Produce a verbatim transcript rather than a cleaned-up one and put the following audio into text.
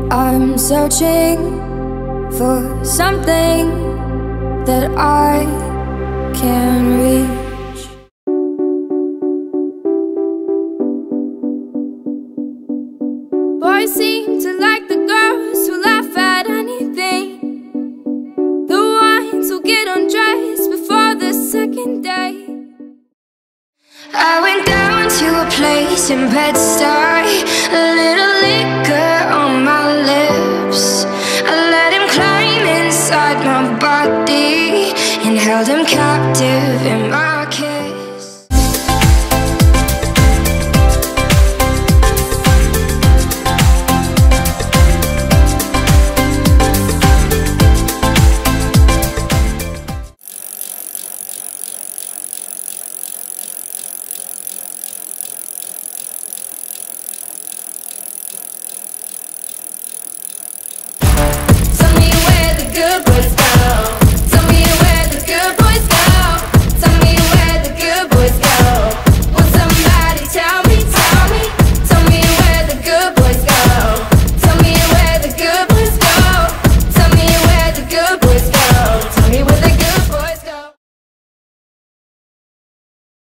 I'm searching for something that I can reach. Boys seem to like the girls who laugh at anything, the ones who get undressed before the second day. I went down to a place in Bed-Stuy, a little liquor on my lips. I let him climb inside my body and held him captive in my kiss.